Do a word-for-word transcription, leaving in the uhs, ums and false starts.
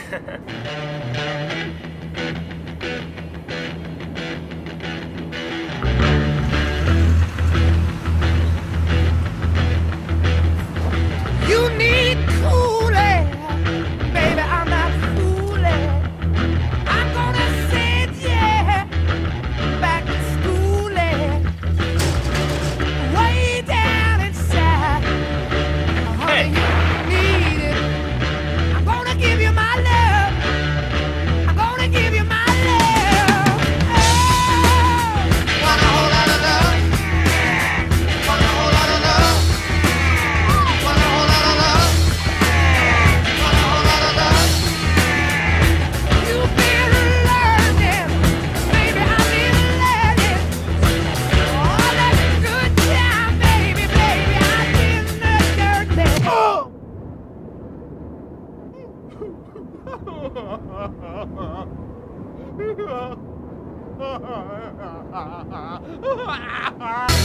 You need cooling, baby, I'm not fooling. I'm gonna send you back to schooling, way down inside. Honey, you need it. I'm gonna give you my love. I'm gonna give you my love. Oh, want a whole lot of love. Want a whole lot of love. Want a whole lot of love. Want a whole lot of love. You've been learning, baby, I've been learning. All that good time, baby, baby, I've been dirty. Oh! Ha ha ha!